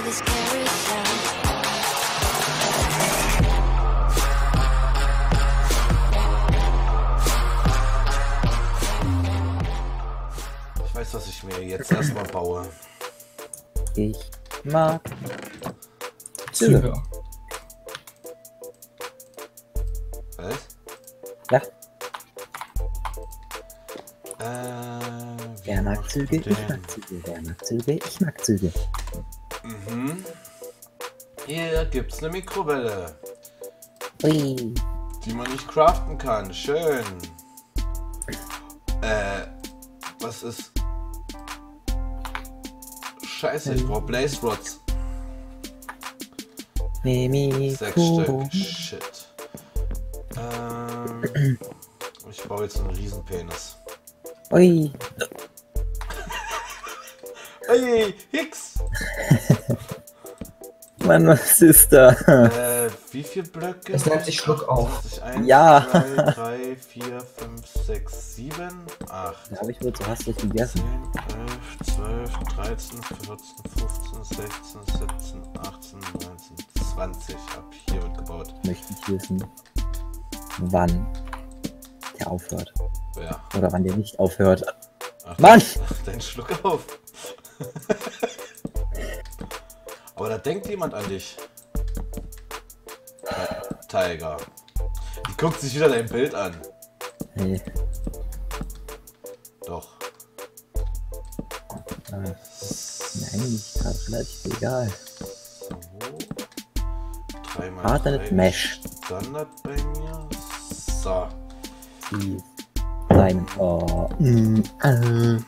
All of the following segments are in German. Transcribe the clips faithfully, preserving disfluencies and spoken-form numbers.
this carousel. Ich weiß, was ich mir jetzt erstmal baue. Ich mag Züge. Was? Ja. Äh, Wer mag Züge? Ich mag Züge. Wer mag Züge? Ich mag Züge. Mhm. Hier gibt's eine Mikrowelle, Ui. die man nicht craften kann. Schön. Äh, was ist? Scheiße, ich brauch Blaze Rods. Sechs Stück. Shit. Ähm, ich baue jetzt einen Riesenpenis. Ui. Hey, Hicks! Mann, was ist da? Äh, wie viele Blöcke? Es nennt sich Schluck auf. eins, Ja. zwei, drei, vier, fünf, sechs, sieben, acht. Da habe ich wohl zu hastig gegessen. zehn, elf, zwölf, dreizehn, vierzehn, fünfzehn, sechzehn, siebzehn, achtzehn, neunzehn, zwanzig. Hab hier wird gebaut. Möchte ich wissen, wann der aufhört. Ja. Oder wann der nicht aufhört. Ach, Mann! Ach, dein Schluck auf. Aber da denkt jemand an dich. Tiger. Die guckt sich wieder dein Bild an. Hey. Doch. Äh, ist mir eigentlich gerade relativ egal. So. Dreimal Alternate drei Mesh. Standard bei mir. So. Die Sein. Oh. Mm, äh.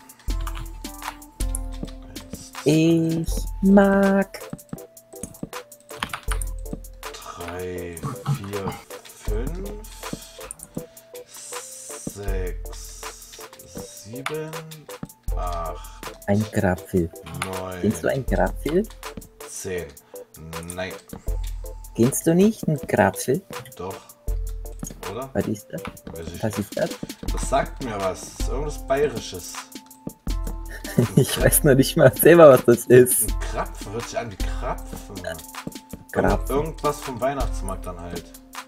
Ich mag. drei, vier, fünf, sechs, sieben, acht, Ein Grapfel. neun, Kennst du ein Grapfel? zehn. Nein, Kennst du nicht ein Grapfel? doch. Oder? Was ist das? Weiß ich Was nicht. ist das? Das sagt mir was. Das ist irgendwas Bayerisches. Ich weiß noch nicht mal selber, was das ist. Ein Krapfen. Hört sich an wie Krapfen. Krapfen. Irgendwas vom Weihnachtsmarkt dann halt.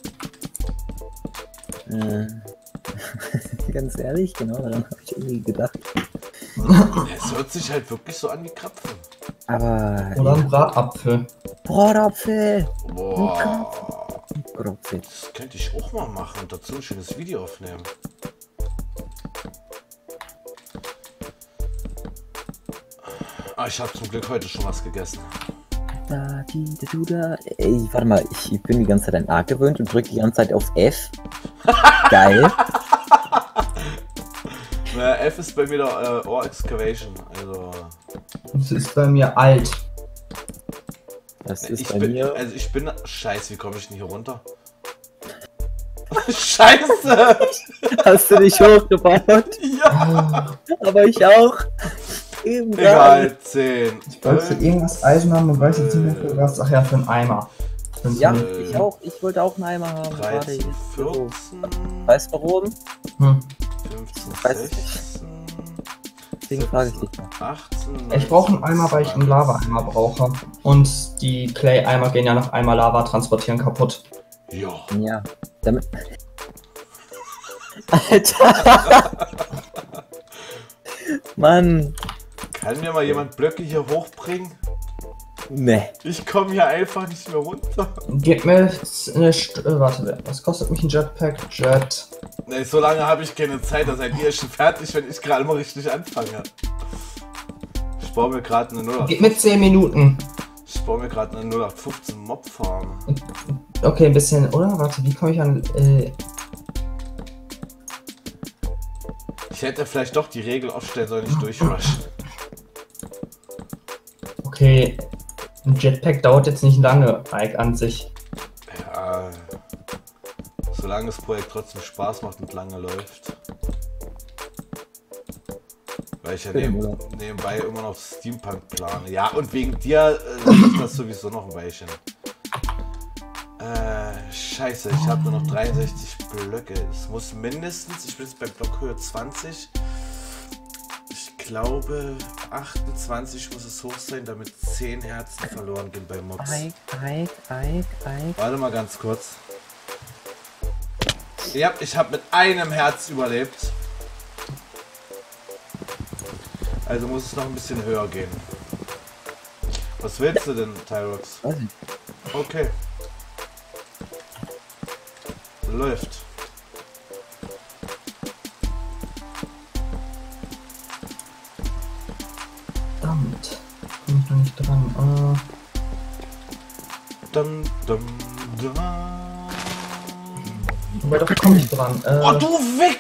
Äh, ganz ehrlich, genau, daran habe ich irgendwie gedacht. Es hört sich halt wirklich so an wie Krapfen. Aber. Oder ein Bratapfel. Bratapfel! Boah. Grapfel. Das könnte ich auch mal machen und dazu ein schönes Video aufnehmen. Ah, ich habe zum Glück heute schon was gegessen. Da, die, da, du, da. Ey, warte mal, ich, ich bin die ganze Zeit an A gewöhnt und drücke die ganze Zeit auf F. Geil. Na, F ist bei mir der äh, Ore Excavation. Also. Das ist bei mir alt. Das Ne, ist ich bei bin, mir. Also ich bin. Scheiße, wie komme ich denn hier runter? Scheiße! Hast du dich hochgebaut? Ja! Aber ich auch. Eben Egal, zehn. Ich wollte irgendwas Eisen haben und weiß jetzt nicht mehr für was. Ach ja, für einen Eimer. Für einen Ja, Eimer. ich auch. Ich wollte auch einen Eimer haben. Warte, dreizehn, jetzt so. vierzehn, Weißt du warum? Hm. fünfzehn, weiß es nicht. sechzehn, Deswegen frage ich dich mal. achtzehn, Ich brauche einen Eimer, weil ich einen Lava-Eimer brauche. Und die Clay-Eimer gehen ja nach einmal Lava transportieren kaputt. Ja. Ja, damit. Alter! Mann! Kann mir mal jemand Blöcke hier hochbringen? Ne. Ich komme hier einfach nicht mehr runter. Gib mir eine St äh, warte, was kostet mich ein Jetpack? Jet. Ne, so lange habe ich keine Zeit, da seid ihr schon fertig, wenn ich gerade mal richtig anfange. Ich baue mir gerade eine null acht. Gib mir zehn Minuten. Ich baue mir gerade eine null acht fünfzehn Mob Farm. Okay, ein bisschen, oder? Warte, wie komme ich an. Äh, Ich hätte vielleicht doch die Regel aufstellen sollen, nicht durchrushen. okay. Ein Jetpack dauert jetzt nicht lange, Ike an sich. Ja. Solange das Projekt trotzdem Spaß macht und lange läuft. Weil ich ja neben, nebenbei immer noch Steampunk plane. Ja, und wegen dir äh, ist das sowieso noch ein Weilchen. Äh, scheiße, ich habe nur noch dreiundsechzig Blöcke. Es muss mindestens, ich bin jetzt bei Blockhöhe zwanzig. Ich glaube, achtundzwanzig muss es hoch sein, damit zehn Herzen verloren gehen bei Mobs. Eik, Eik, Eik, Eik. Warte mal ganz kurz. Ja, ich habe mit einem Herz überlebt. Also muss es noch ein bisschen höher gehen. Was willst du denn, Tyrox? Weiß ich. Okay. Läuft. Verdammt. Komm ich noch nicht dran. Dum, dum, dum. Äh, wobei, doch komme ich dran. Äh, Oh, du weg!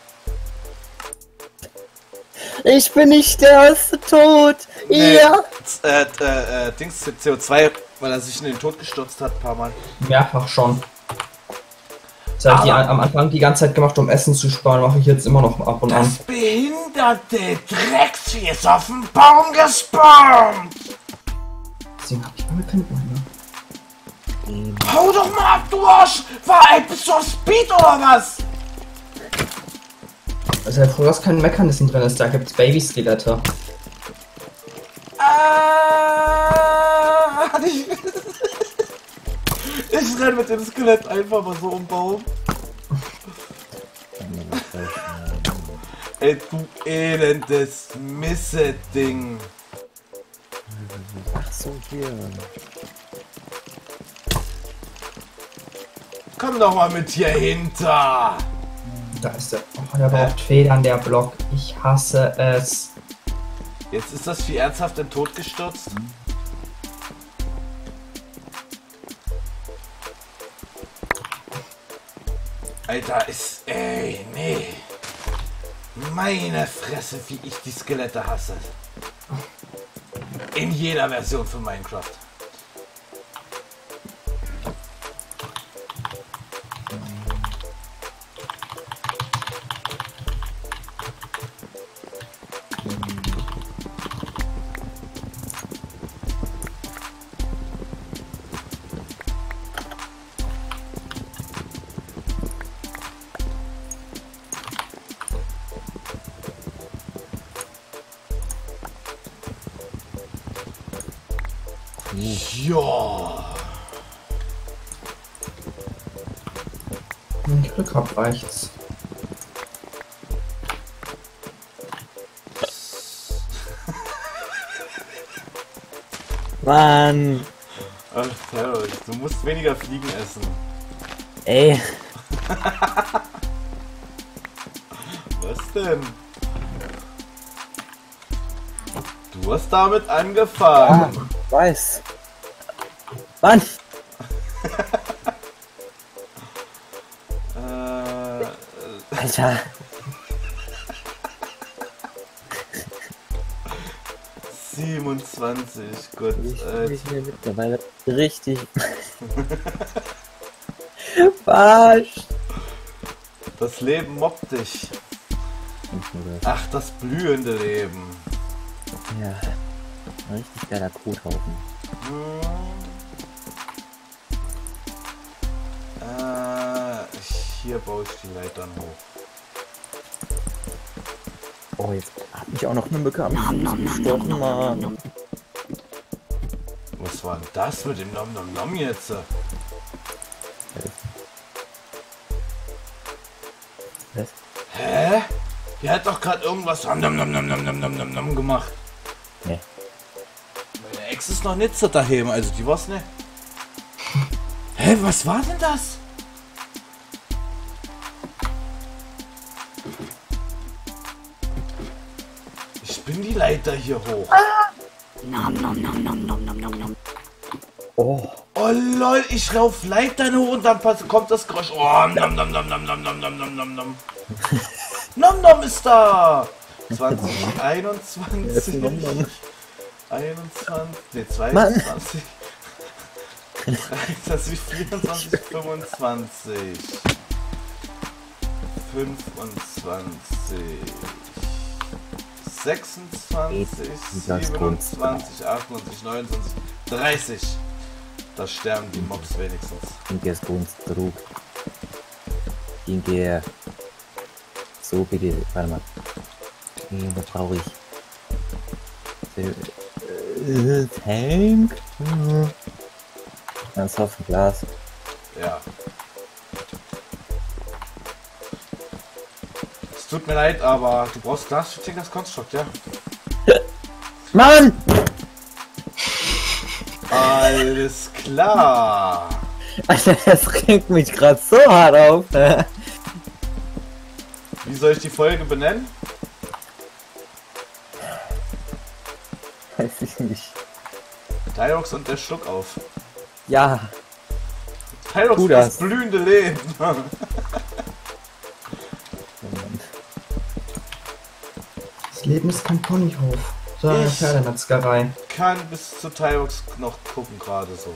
Ich bin nicht der erste Tod. Nee, Ja. Äh, äh, äh, Dings C O zwei, weil er sich in den Tod gestürzt hat, ein paar Mal. mehrfach schon. Das habe ich die, am Anfang die ganze Zeit gemacht, um Essen zu sparen. Mache ich jetzt immer noch ab und Das an. behinderte Drecksvieh ist auf den Baum gespawnt! Deswegen habe ich meine Pinpoint, ne? Hau doch mal ab, du Arsch! War ein bist du auf Speed oder was? Also ja, froh, dass kein Mechanismus drin ist. Da gibt's Baby-Skelette. Ah, ich, ich renn mit dem Skelett einfach mal so um Baum. Ey, du elendes Misse-Ding. Ach so, hier. Komm doch mal mit hier hinter. Da ist der. Oh, der braucht Federn, der Block. Ich hasse es. Jetzt ist das Vieh ernsthaft in den Tod gestürzt. Alter, ist... Ey, nee. Meine Fresse, wie ich die Skelette hasse. In jeder Version von Minecraft. Ja. Wenn ich Glück hab, reicht's. Mann. Ach, Terror, du musst weniger Fliegen essen. Ey. Was denn? Du hast damit angefangen. Ah, weiß. Mann. äh, Alter. siebenundzwanzig, gut. Ich Äh, bin mir mittlerweile richtig verarscht. das Leben mobbt dich. Ach, das blühende Leben. Ja. Richtig geiler Kothaufen. Hm. Äh, hier baue ich die Leitern hoch. Oh, jetzt hat mich auch noch eine Mücke am Fuß gestochen, Mann. Was war denn das mit dem Nom Nom Nom jetzt? Was? Hä? Der hat doch gerade irgendwas Nom Nom Nom Nom Nom Nom Nom Nom Nom gemacht. Nee. Meine Ex ist noch nicht so daheim, also die war's nicht. Hä, was war denn das? Ich bin die Leiter hier hoch. Oh. Oh lol, ich lauf Leitern hoch und dann pass- kommt das Geräusch. Oh, nom nom nom nom nom nom nom nom nom nom. Nom nom ist da! zwanzig, einundzwanzig, einundzwanzig, ne, zweiundzwanzig, dreiundzwanzig, vierundzwanzig, fünfundzwanzig, fünfundzwanzig, sechsundzwanzig, siebenundzwanzig, achtundzwanzig, neunundzwanzig, dreißig. Da sterben die Mobs wenigstens. Dinge ist Grunddruck. Dinge. So bitte. Warte mal. Nee, was brauche ich? Äh, Tank? Mhm. Das ist auf dem Glas. Ja. Es tut mir leid, aber du brauchst Glas für Tinkers Construct, ja? Mann! Alles klar. Alter, das regt mich gerade so hart auf. Wie soll ich die Folge benennen? Weiß ich nicht. Tyrox und der Schluck auf. Ja. Tyrox Tu das das. blühende Leben. Das Leben ist kein Ponyhof, sondern eine Ich- Pferdemetzgerei. Kann bis zu Tyrox noch gucken gerade so.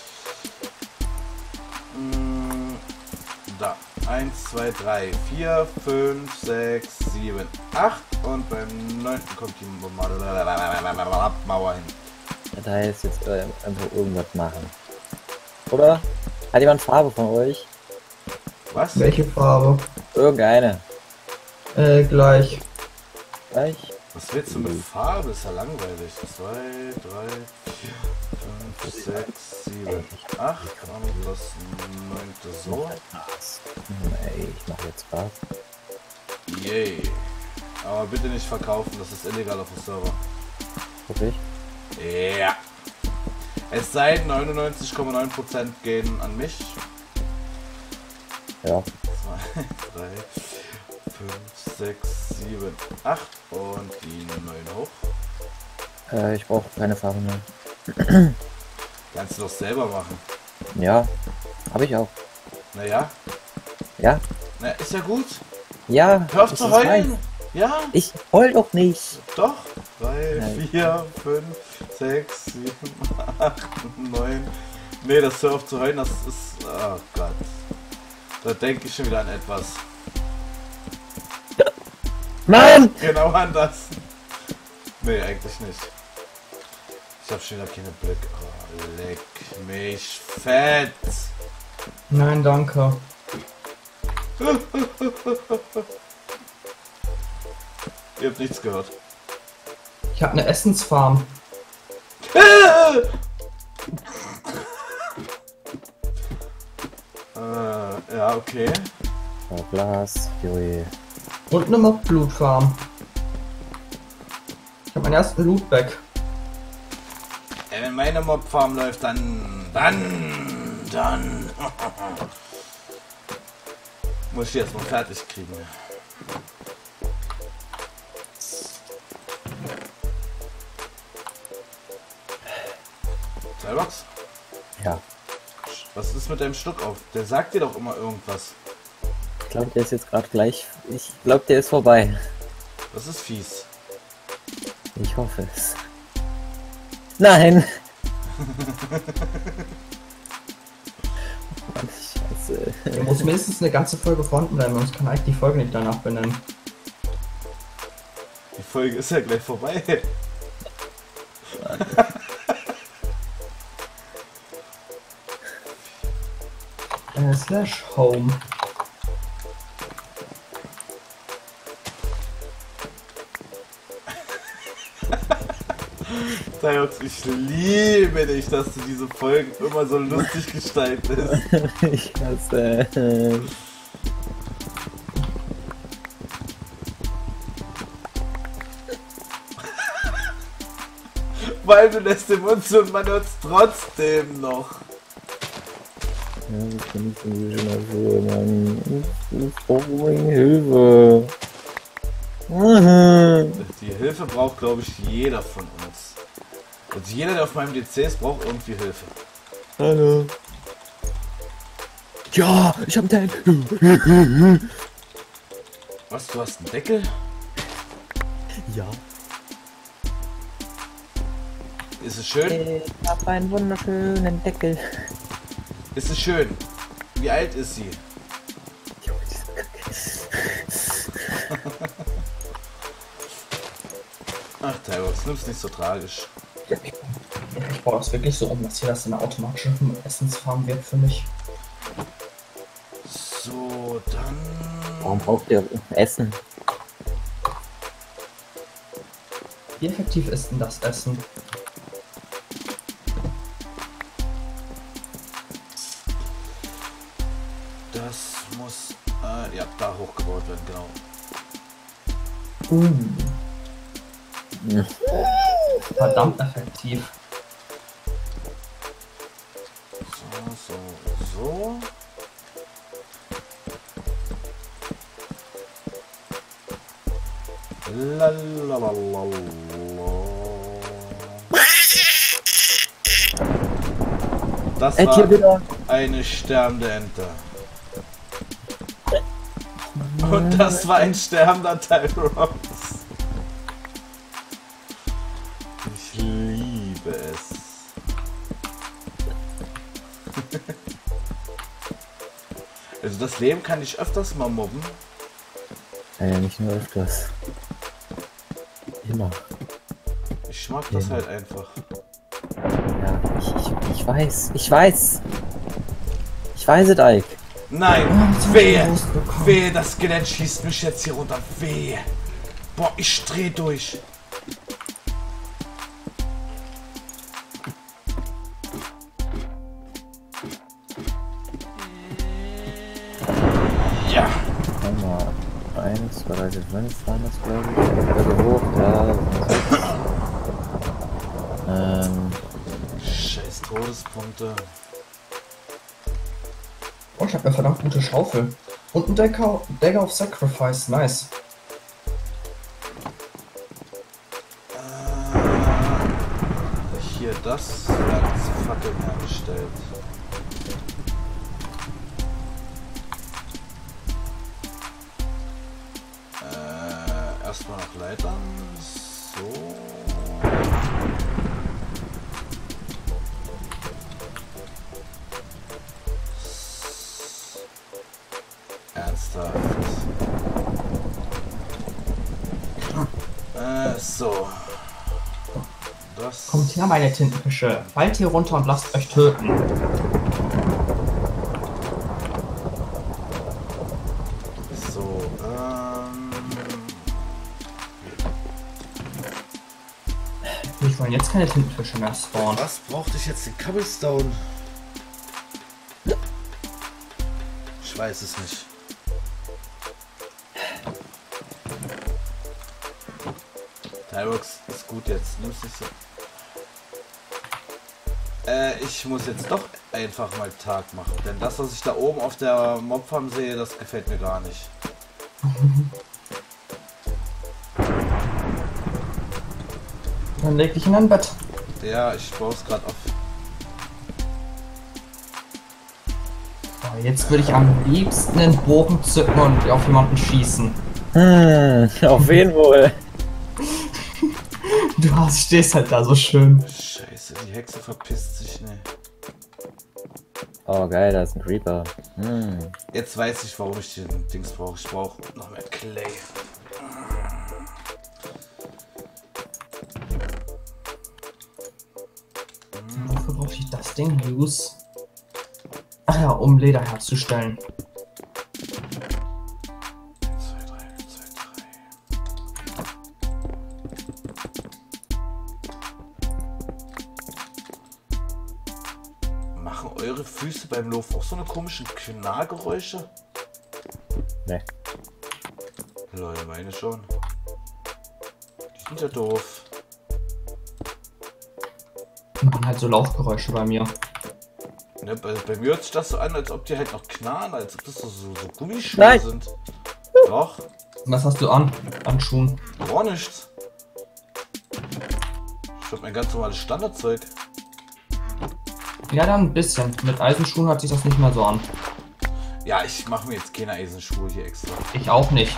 Mm, Da. eins, zwei, drei, vier, fünf, sechs, sieben, acht und beim neunten kommt die Mauer hin. Da heißt jetzt äh, einfach irgendwas machen. Oder? Hat jemand Farbe von euch? Was? Welche Farbe? Irgendeine. Äh, gleich. Gleich? Was willst du mit Farbe? Ist ja langweilig. zwei, drei, vier, fünf, sechs, sieben, acht und das neunte so. Hm, ey, ich mach jetzt Spaß. Yay. Aber bitte nicht verkaufen, das ist illegal auf dem Server. Wirklich? Ja. Es sei denn, neunundneunzig Komma neun Prozent gehen an mich. Ja. zwei, drei, fünf, sechs, sieben, acht und die neun hoch. Äh, ich brauche keine Farbe mehr. Kannst du doch selber machen. Ja. Habe ich auch. Naja. Ja. Na, ist ja gut. Ja. Hör auf ich zu weiß. heulen. Ja, Ich heul doch nicht. doch. drei, Nein. vier, fünf, sechs, sieben, acht, neun. Nee, das Hör auf zu heulen, das ist. Oh Gott. Da denke ich schon wieder an etwas. Mann! Genau an das. Nee, eigentlich nicht. Ich hab schon wieder keine Blick. Oh, leck mich fett. Nein, danke. Ihr habt nichts gehört. Ich habe eine Essensfarm. äh, ja, okay. Oh, Glas. Jui. Und eine Mob-Blutfarm. Ich habe meinen ersten Lootback. Ey, wenn meine Mobfarm läuft, dann. Dann. Dann. Muss ich die erstmal fertig kriegen. Cybox? Ja. Was ist mit deinem Schluck auf? Der sagt dir doch immer irgendwas. Ich glaube, der ist jetzt gerade gleich. Ich glaube, der ist vorbei. Das ist fies. Ich hoffe es. Nein! Mann, Scheiße. Er muss mindestens eine ganze Folge vorhanden bleiben, sonst kann ich die Folge nicht danach benennen. Die Folge ist ja gleich vorbei. Äh, slash home. Tyrox, ich liebe dich, dass du diese Folgen immer so lustig gestaltest. Ich hasse. äh, Weil du lässt den Mund zu und man hört es trotzdem noch. Ja, ich bin nicht so schon dafür, Mann. Ich brauche unbedingt Hilfe. Mhm. Die Hilfe braucht, glaube ich, jeder von uns. Und jeder, der auf meinem D C ist, braucht irgendwie Hilfe. Hallo. Ja, ich hab den. Was, du hast einen Deckel? Ja. Ist es schön? Ich hab einen wunderschönen Deckel. Ist es schön? Wie alt ist sie? Ach, Tyrox, nimm's nicht so tragisch. Ich baue das wirklich so um, dass hier das eine automatische Essensfarm wird für mich. So, dann... Warum braucht ihr Essen? Wie effektiv ist denn das Essen? Das muss äh, ja da hochgebaut werden, genau. Uh. Verdammt effektiv. So, so, so. Lalalala. Das Ed, hier war wieder. eine sterbende Ente. Und das war ein sterbender Tyrox. Ich liebe es. Also das Leben kann ich öfters mal mobben. Naja, nicht nur öfters. Immer. Ich mag das Immer. halt einfach. Ja, ich, ich, ich weiß, ich weiß. Ich weiß es, Ike. Nein, Oh, wehe, rausbekommen. wehe, das Skelett schießt mich jetzt hier runter, wehe. Boah, ich dreh durch. Ja. Einmal eins, zwei, drei, vier, fünf waren das, glaube ich. Also hoch, da. Ähm, Scheiß Todespunkte. Oh, ich habe eine verdammt gute Schaufel. Und ein Dagger, Dagger of Sacrifice, nice. Äh, hier, das werden zu Fackeln hergestellt. Äh, erstmal nach Leitern. So. Ernsthaft. Äh, so. Das. Kommt her, meine Tintenfische. Fallt hier runter und lasst euch töten. So, ähm. Ich wollen jetzt keine Tintenfische mehr spawnen. Was brauchte ich jetzt den Cobblestone? Ich weiß es nicht. Tyrox ist gut jetzt. Nimm's nicht so. Äh, ich muss jetzt doch einfach mal Tag machen. Denn das, was ich da oben auf der Mobfarm sehe, das gefällt mir gar nicht. Dann leg dich in dein Bett. Ja, ich baue es gerade auf. Oh, jetzt würde ich am liebsten den Bogen zücken und auf jemanden schießen. hm, auf wen wohl? Du hast, stehst halt da so schön. Scheiße, die Hexe verpisst sich, ne. Oh geil, da ist ein Creeper. Hm. Jetzt weiß ich, warum ich den Dings brauche. Ich brauche noch mehr Clay. Wofür brauche ich das Ding, Use? Ach ja, um Leder herzustellen. zwei, drei, zwei, drei. Machen eure Füße beim Laufen auch so eine komischen Knarrgeräusche? Ne. Leute, meine schon. Die sind ja doof. Die machen halt so Laufgeräusche bei mir. Ne, bei, bei mir hört sich das so an, als ob die halt noch knarren, als ob das so, so, so Gummischuhe Nein. sind. Doch, Und was hast du an? An Schuhen? gar nichts. Ich hab mein ganz normales Standardzeug. Ja, dann ein bisschen. Mit Eisenschuhen hört sich das nicht mehr so an. Ja, ich mache mir jetzt keine Eisenschuhe hier extra. Ich auch nicht.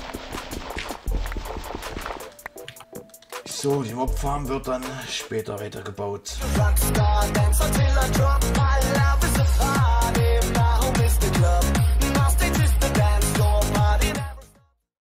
So, die Mobfarm wird dann später weitergebaut. Rockstar, dance until I drop my love is a party.